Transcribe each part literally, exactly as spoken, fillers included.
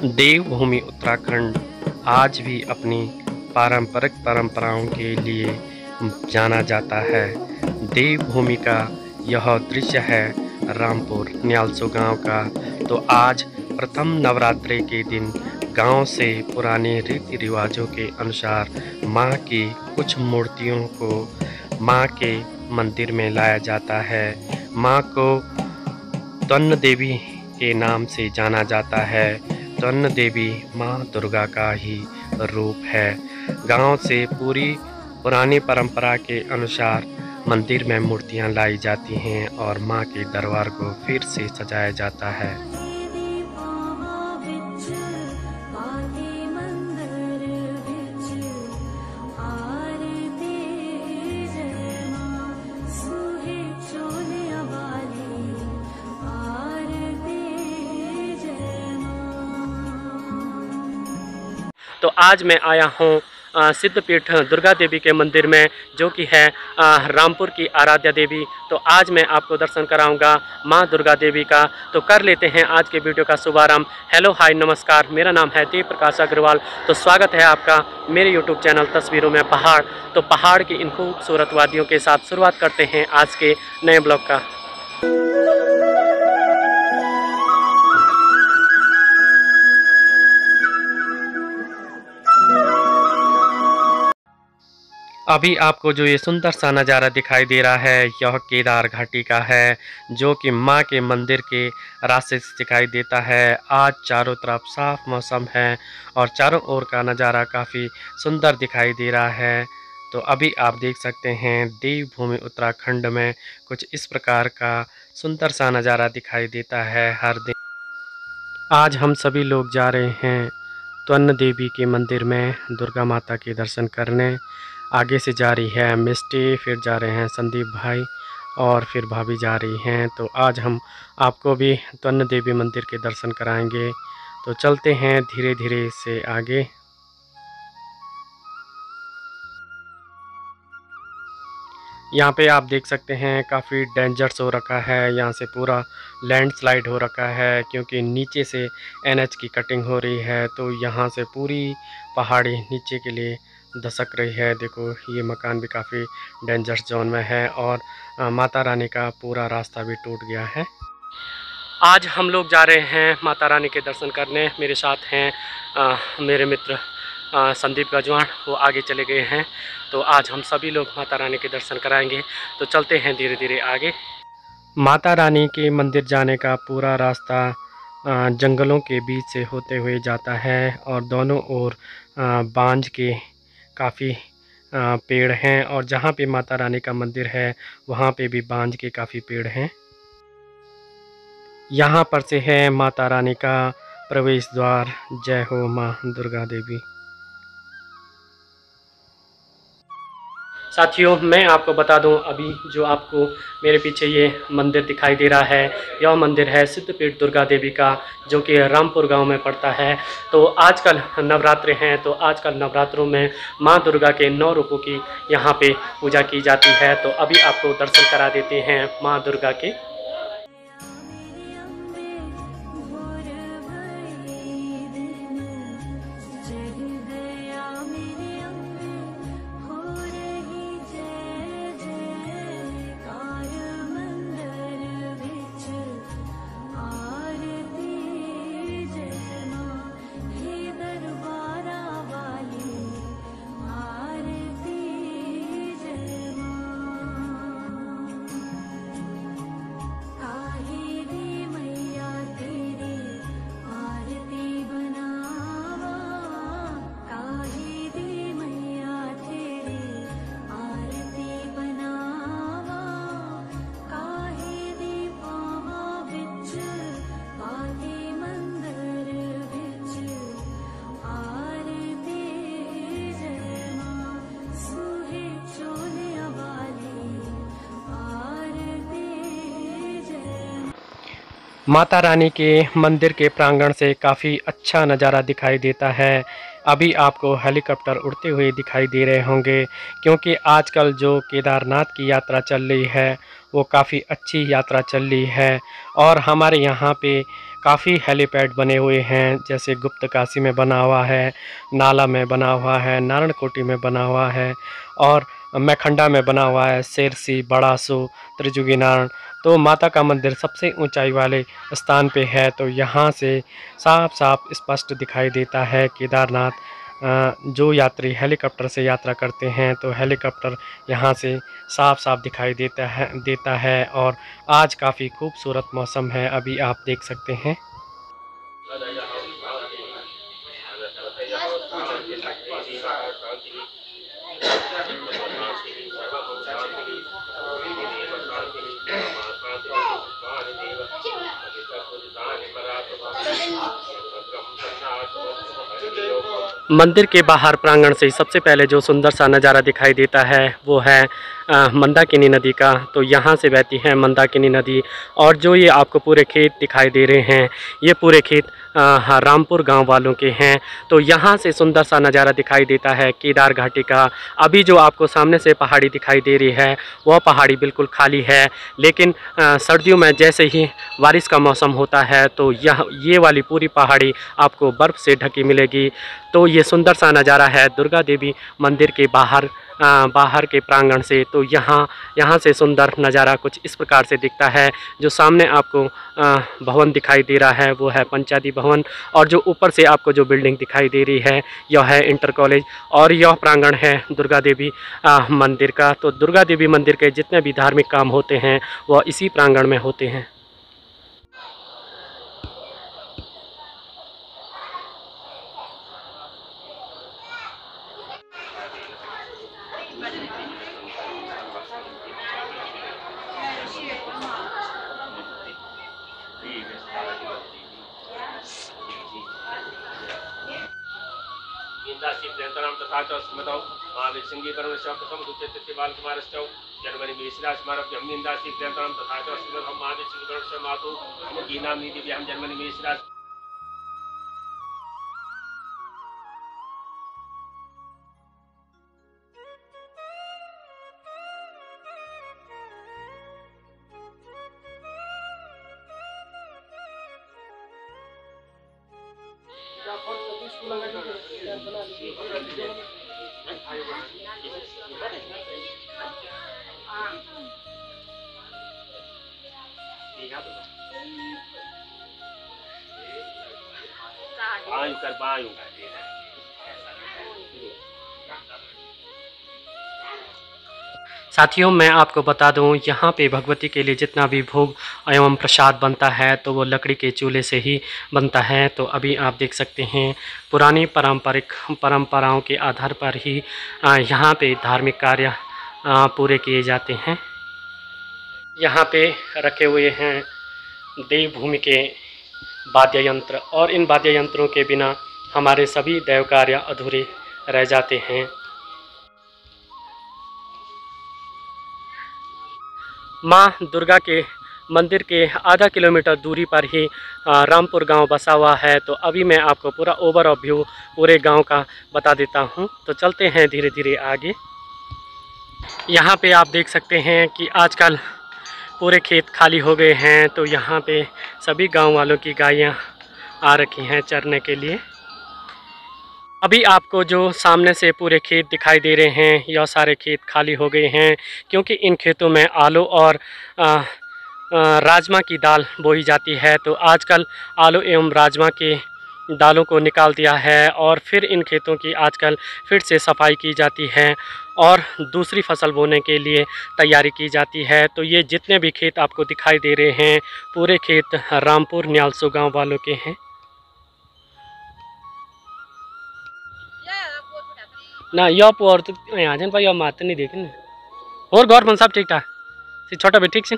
देवभूमि उत्तराखंड आज भी अपनी पारंपरिक परंपराओं के लिए जाना जाता है। देवभूमि का यह दृश्य है रामपुर न्यालसो गांव का। तो आज प्रथम नवरात्रि के दिन गांव से पुराने रीति रिवाजों के अनुसार मां की कुछ मूर्तियों को मां के मंदिर में लाया जाता है। मां को त्वन्न देवी के नाम से जाना जाता है। त्वन्न देवी मां दुर्गा का ही रूप है। गांव से पूरी पुरानी परंपरा के अनुसार मंदिर में मूर्तियां लाई जाती हैं और मां के दरबार को फिर से सजाया जाता है। तो आज मैं आया हूँ सिद्धपीठ दुर्गा देवी के मंदिर में, जो कि है आ, रामपुर की आराध्या देवी। तो आज मैं आपको दर्शन कराऊंगा मां दुर्गा देवी का। तो कर लेते हैं आज के वीडियो का शुभारंभ। हेलो हाय नमस्कार, मेरा नाम है देव प्रकाश अग्रवाल। तो स्वागत है आपका मेरे यूट्यूब चैनल तस्वीरों में पहाड़। तो पहाड़ की इन खूबसूरत वादियों के साथ शुरुआत करते हैं आज के नए ब्लॉग का। अभी आपको जो ये सुंदर सा नज़ारा दिखाई दे रहा है, यह केदार घाटी का है, जो कि मां के मंदिर के रास्ते से दिखाई देता है। आज चारों तरफ साफ मौसम है और चारों ओर का नज़ारा काफ़ी सुंदर दिखाई दे रहा है। तो अभी आप देख सकते हैं देवभूमि उत्तराखंड में कुछ इस प्रकार का सुंदर सा नज़ारा दिखाई देता है हर दिन। आज हम सभी लोग जा रहे हैं त्वन्न देवी के मंदिर में दुर्गा माता के दर्शन करने। आगे से जा रही है मिस्टी, फिर जा रहे हैं संदीप भाई और फिर भाभी जा रही हैं। तो आज हम आपको भी त्वन्न देवी मंदिर के दर्शन कराएंगे। तो चलते हैं धीरे धीरे से आगे। यहाँ पे आप देख सकते हैं काफ़ी डेंजर्स हो रखा है। यहाँ से पूरा लैंडस्लाइड हो रखा है, क्योंकि नीचे से एन एच की कटिंग हो रही है। तो यहाँ से पूरी पहाड़ी नीचे के लिए धसक रही है। देखो ये मकान भी काफ़ी डेंजरस जोन में है और माता रानी का पूरा रास्ता भी टूट गया है। आज हम लोग जा रहे हैं माता रानी के दर्शन करने। मेरे साथ हैं आ, मेरे मित्र आ, संदीप गजवान, वो आगे चले गए हैं। तो आज हम सभी लोग माता रानी के दर्शन कराएंगे। तो चलते हैं धीरे धीरे आगे। माता रानी के मंदिर जाने का पूरा रास्ता आ, जंगलों के बीच से होते हुए जाता है और दोनों ओर बांझ के काफ़ी पेड़ हैं और जहाँ पे माता रानी का मंदिर है वहाँ पे भी बांझ के काफ़ी पेड़ हैं। यहाँ पर से है माता रानी का प्रवेश द्वार। जय हो माँ दुर्गा देवी। साथियों, मैं आपको बता दूं, अभी जो आपको मेरे पीछे ये मंदिर दिखाई दे रहा है, यह मंदिर है सिद्धपीठ दुर्गा देवी का, जो कि रामपुर गांव में पड़ता है। तो आजकल नवरात्रे हैं, तो आजकल नवरात्रों में मां दुर्गा के नौ रूपों की यहाँ पे पूजा की जाती है। तो अभी आपको दर्शन करा देते हैं मां दुर्गा के। माता रानी के मंदिर के प्रांगण से काफ़ी अच्छा नज़ारा दिखाई देता है। अभी आपको हेलीकॉप्टर उड़ते हुए दिखाई दे रहे होंगे, क्योंकि आजकल जो केदारनाथ की यात्रा चल रही है वो काफ़ी अच्छी यात्रा चल रही है और हमारे यहाँ पे काफ़ी हेलीपैड बने हुए हैं, जैसे गुप्त काशी में बना हुआ है, नाला में बना हुआ है, नारायणकोटि में बना हुआ है और मैखंडा में बना हुआ है, शेरसी, बड़ासू, त्रिजुगीनारायण। तो माता का मंदिर सबसे ऊंचाई वाले स्थान पे है, तो यहाँ से साफ साफ स्पष्ट दिखाई देता है केदारनाथ। अ, जो यात्री हेलीकॉप्टर से यात्रा करते हैं तो हेलीकॉप्टर यहाँ से साफ साफ दिखाई देता है देता है और आज काफ़ी खूबसूरत मौसम है, अभी आप देख सकते हैं। मंदिर के बाहर प्रांगण से सबसे पहले जो सुंदर सा नज़ारा दिखाई देता है वो है अ, मंदाकिनी नदी का। तो यहाँ से बहती है मंदाकिनी नदी और जो ये आपको पूरे खेत दिखाई दे रहे हैं ये पूरे खेत अ, हाँ, रामपुर गांव वालों के हैं। तो यहाँ से सुंदर सा नज़ारा दिखाई देता है केदार घाटी का। अभी जो आपको सामने से पहाड़ी दिखाई दे रही है वह पहाड़ी बिल्कुल खाली है, लेकिन अ, सर्दियों में जैसे ही बारिश का मौसम होता है तो यह ये वाली पूरी पहाड़ी आपको बर्फ़ से ढकी मिलेगी। तो ये सुंदर सा नज़ारा है दुर्गा देवी मंदिर के बाहर अ, बाहर के प्रांगण से। तो यहाँ यहाँ से सुंदर नज़ारा कुछ इस प्रकार से दिखता है। जो सामने आपको अ, भवन दिखाई दे रहा है वो है पंचायती भवन और जो ऊपर से आपको जो बिल्डिंग दिखाई दे रही है यह है इंटर कॉलेज और यह प्रांगण है दुर्गा देवी अ, मंदिर का। तो दुर्गा देवी मंदिर के जितने भी धार्मिक काम होते हैं वह इसी प्रांगण में होते हैं। तथा च स्मृतौ महावीरसिंही परमेश्वर प्रथम द्वितीय तृतीय बालकुमारश्चौ जन्मनि मेषराशिमारभ्य हम निंदासी प्रियंतरम तथा च स्मृतौ महावीरसिंही परमेश्वर मातु कीनाम नीति हम जन्मनि मेषराशि। बायु कर बायु साथियों, मैं आपको बता दूं यहाँ पे भगवती के लिए जितना भी भोग एवं प्रसाद बनता है तो वो लकड़ी के चूल्हे से ही बनता है। तो अभी आप देख सकते हैं पुरानी पारंपरिक परंपराओं के आधार पर ही यहाँ पे धार्मिक कार्य पूरे किए जाते हैं। यहाँ पे रखे हुए हैं देवभूमि के वाद्य यंत्र और इन वाद्य यंत्रों के बिना हमारे सभी देव कार्य अधूरे रह जाते हैं। माँ दुर्गा के मंदिर के आधा किलोमीटर दूरी पर ही रामपुर गांव बसा हुआ है। तो अभी मैं आपको पूरा ओवरऑल व्यू पूरे गांव का बता देता हूं। तो चलते हैं धीरे धीरे आगे। यहाँ पे आप देख सकते हैं कि आजकल पूरे खेत खाली हो गए हैं, तो यहाँ पे सभी गांव वालों की गायें आ रखी हैं चरने के लिए। अभी आपको जो सामने से पूरे खेत दिखाई दे रहे हैं यह सारे खेत खाली हो गए हैं, क्योंकि इन खेतों में आलू और आ, आ, राजमा की दाल बोई जाती है। तो आजकल आलू एवं राजमा के दालों को निकाल दिया है और फिर इन खेतों की आजकल फिर से सफाई की जाती है और दूसरी फसल बोने के लिए तैयारी की जाती है। तो ये जितने भी खेत आपको दिखाई दे रहे हैं पूरे खेत रामपुर न्यालसू गांव वालों के हैं। ना यो पोर तो यहाँ जन भाई मात नहीं देखे और गौर मन सब ठीक ठाक से छोटा भी ठीक से।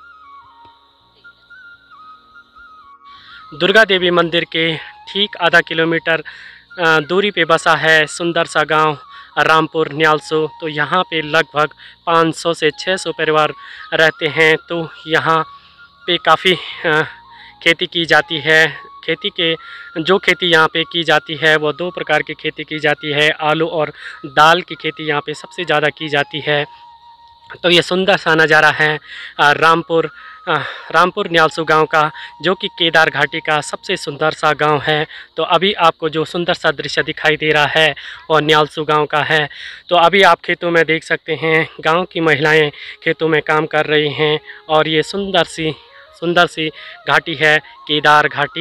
दुर्गा देवी मंदिर के ठीक आधा किलोमीटर दूरी पे बसा है सुंदर सा गांव रामपुर न्यालसू। तो यहाँ पे लगभग पाँच सौ से छह सौ परिवार रहते हैं। तो यहाँ पे काफ़ी खेती की जाती है। खेती के जो खेती यहाँ पे की जाती है वो दो प्रकार की खेती की जाती है, आलू और दाल की खेती यहाँ पे सबसे ज़्यादा की जाती है। तो ये सुंदर सा नज़ारा है रामपुर अ, रामपुर न्यालसू गांव का, जो कि केदार घाटी का सबसे सुंदर सा गांव है। तो अभी आपको जो सुंदर सा दृश्य दिखाई दे रहा है वो न्यालसू गांव का है। तो अभी आप खेतों में देख सकते हैं, गांव की महिलाएं खेतों में काम कर रही हैं और ये सुंदर सी सुंदर सी घाटी है, केदार घाटी।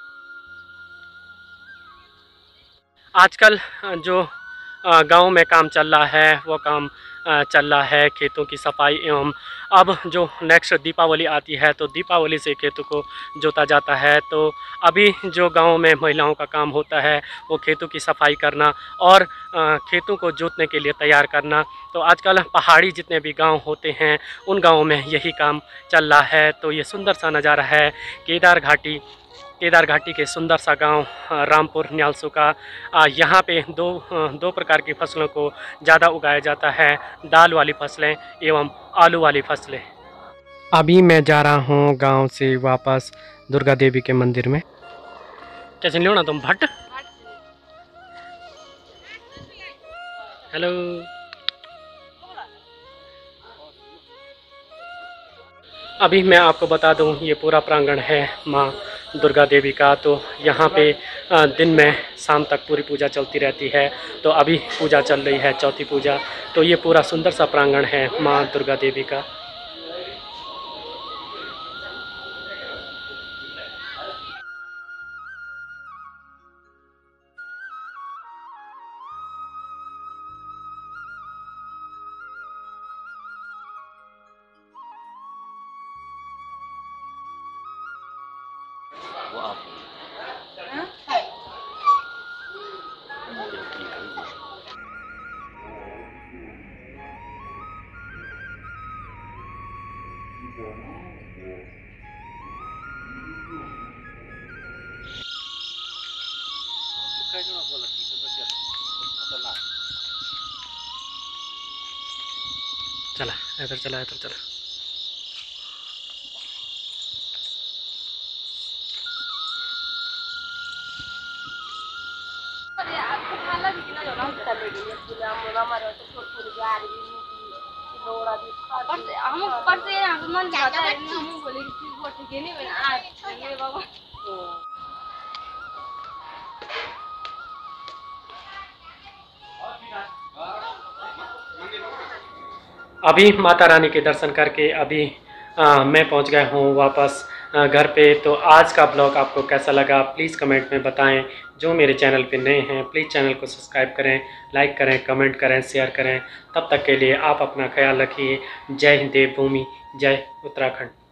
आजकल जो अ, गांव में काम चल रहा है वो काम अ, चल रहा है खेतों की सफाई एवं अब जो नेक्स्ट दीपावली आती है तो दीपावली से खेतों को जोता जाता है। तो अभी जो गांव में महिलाओं का काम होता है वो खेतों की सफाई करना और अ, खेतों को जोतने के लिए तैयार करना। तो आजकल पहाड़ी जितने भी गांव होते हैं उन गाँवों में यही काम चल रहा है। तो ये सुंदर सा नज़ारा है केदार घाटी केदार घाटी के सुंदर सा गांव रामपुर न्यालसू का। आ, यहाँ पे दो दो प्रकार की फसलों को ज़्यादा उगाया जाता है, दाल वाली फसलें एवं आलू वाली फसलें। अभी मैं जा रहा हूँ गांव से वापस दुर्गा देवी के मंदिर में। कैसे लियो ना तुम भट्ट। हेलो। अभी मैं आपको बता दूं, ये पूरा प्रांगण है माँ दुर्गा देवी का। तो यहाँ पे दिन में शाम तक पूरी पूजा चलती रहती है। तो अभी पूजा चल रही है, चौथी पूजा। तो ये पूरा सुंदर सा प्रांगण है माँ दुर्गा देवी का। वो आप चला इधर चला इधर चला। हम ऊपर से मन जाता है, हम बोले कि वो ठीक है नहीं बना मेरे बाबा। अभी माता रानी के दर्शन करके अभी आ, मैं पहुंच गया हूं वापस आ, घर पे। तो आज का ब्लॉग आपको कैसा लगा प्लीज़ कमेंट में बताएं। जो मेरे चैनल पे नए हैं प्लीज़ चैनल को सब्सक्राइब करें, लाइक करें, कमेंट करें, शेयर करें। तब तक के लिए आप अपना ख्याल रखिए। जय हिंद, देवभूमि, जय उत्तराखंड।